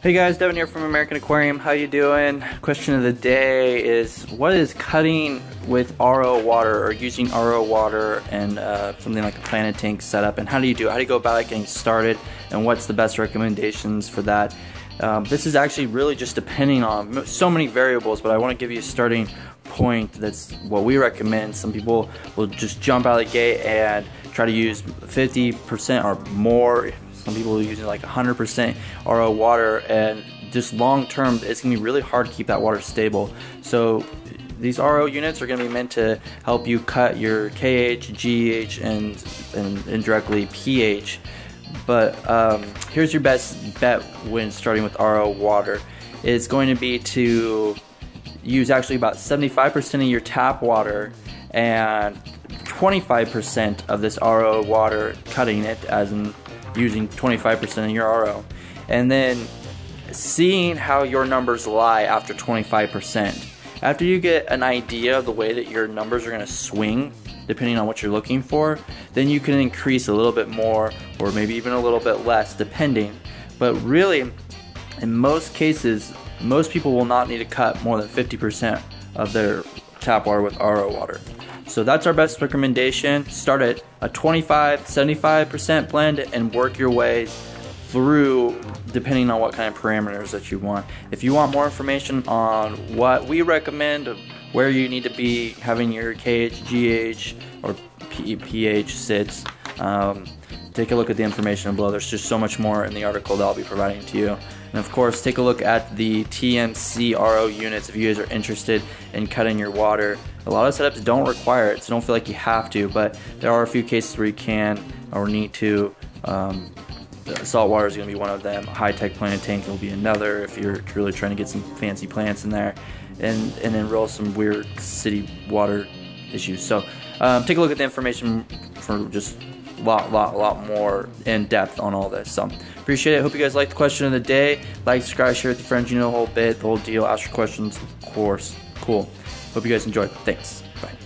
Hey guys, Devin here from American Aquarium. How you doing? Question of the day is, what is cutting with RO water or using RO water and something like a planted tank setup, and how do you do it? How do you go about it getting started, and what's the best recommendations for that? This is actually really just depending on so many variables, but I want to give you a starting point. That's what we recommend. Some people will just jump out of the gate and try to use 50% or more. Some people are using like 100% RO water, and just long term it's going to be really hard to keep that water stable. So these RO units are going to be meant to help you cut your KH, GH, and indirectly pH. But here's your best bet when starting with RO water. It's going to be to use actually about 75% of your tap water and 25% of this RO water, cutting it as in using 25% of your RO, and then seeing how your numbers lie after 25%. After you get an idea of the way that your numbers are going to swing depending on what you're looking for, then you can increase a little bit more or maybe even a little bit less depending. But really, in most cases, most people will not need to cut more than 50% of their tap water with RO water. So that's our best recommendation. Start at a 25-75% blend and work your way through depending on what kind of parameters that you want. If you want more information on what we recommend, where you need to be having your KH, GH, or pH sits, take a look at the information below. There's just so much more in the article that I'll be providing to you. And of course, take a look at the TMC RO units if you guys are interested in cutting your water. A lot of setups don't require it, so don't feel like you have to, but there are a few cases where you can or need to. Salt water is going to be one of them. High-tech planted tank will be another if you're really trying to get some fancy plants in there and enroll some weird city water issues. So take a look at the information for just a lot more in depth on all this. So appreciate it. Hope you guys liked the question of the day. Like, subscribe, share with your friends. You know the whole bit, the whole deal. Ask your questions, of course. Cool. Hope you guys enjoyed. Thanks. Bye.